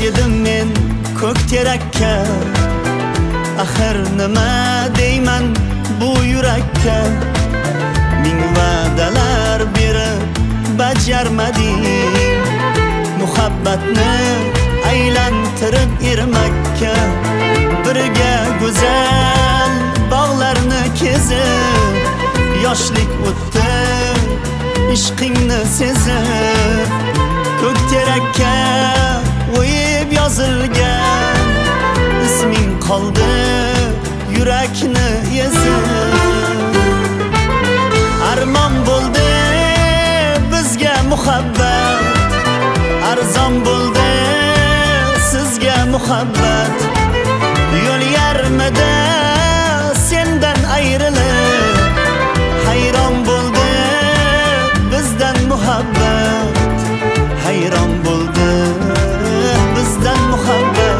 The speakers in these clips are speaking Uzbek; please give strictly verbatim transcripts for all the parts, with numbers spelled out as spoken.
edim men ko'k terakka. Axir nima deyman bu yurakka? Ming va'dalar berib bajarmading, muhabbatni aylantirib ermakka. Birga go'zal bog'larni kezib, yoshlik o'tdi ishqingni sezib. Ko'k terakka o'yib yozilgan isming qoldi yurakni ezib. Armon bo'ldi bizga muhabbat, arzon bo'ldi sizga muhabbat. Yo'l yarmida sendan ayrilib, hayron bo'ldi bizdan muhabbat. Hayron bo'ldi bizdan muhabbat.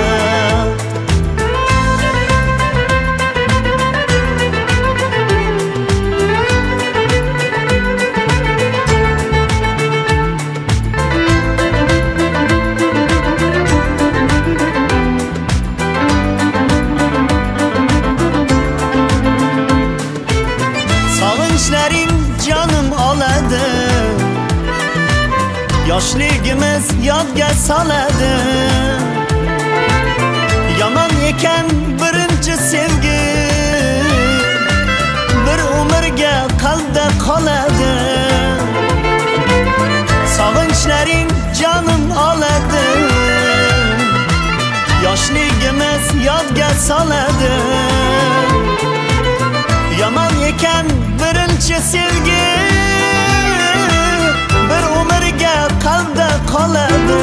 Sog'inchlaring jonim oladi, yoshligimiz yodga soladi. Yomon ekan birinchi sevgi, bir umrga qalbda qoladi. Sog'inchlaring jonim oladi, yoshligimiz yodga soladi. Yomon ekan birinchi sevgi, bir umrga qalbda qoladi.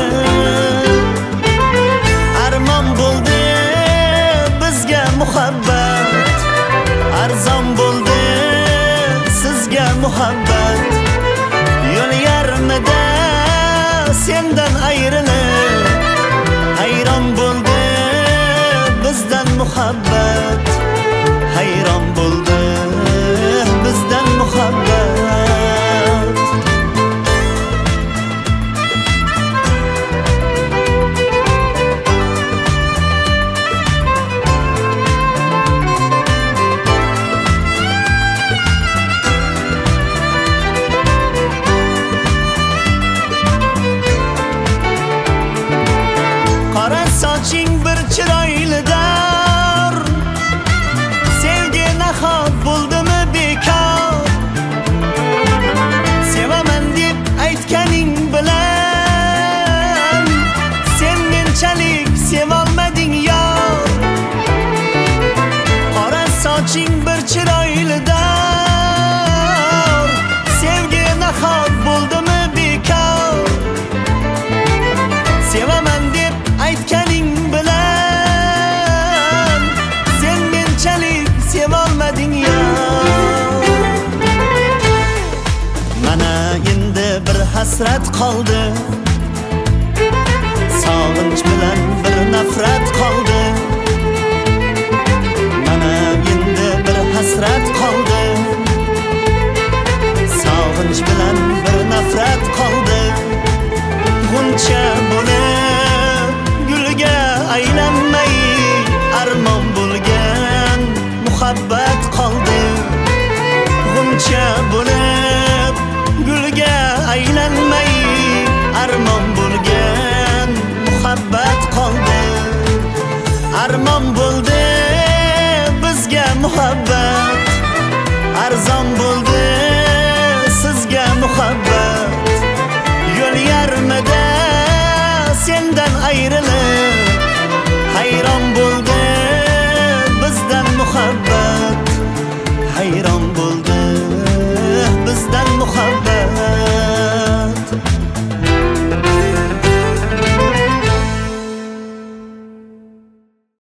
Armon bo'ldi bizga muhabbat, arzon bo'ldi sizga muhabbat. Yo'l yarmida sendan ayrilib, hayron bo'ldi bizdan muhabbat. Hayron bo'ldi bizdan muhabbat. Qora soching bir chiroylidir, sevgi nahot bo'ldimi bekor? Sevaman deb aytganing bilan sen menchalik sevolmading yor. Qora soching bir chiroylidir, sevgi nahot bo'ldimi bekor? Sevaman deb aytganing bilan sen menchalik sevolmading ya. Mana endi bir hasrat qoldi, sog'inch bilan bir nafrat qoldi. Mana endi bir hasrat qoldi, sog'inch bilan bir nafrat qoldi. G'uncha bo'lib gulga aylanmay, armon bo'lgan muhabbat qoldi. G'uncha bo'lib gulga aylanmay, armon bo'lgan muhabbat qoldi. Armon bo'ldi bizga muhabbat, arzon bo'ldi sizga muhabbat. Yo'l yarmida sendan ayrilib,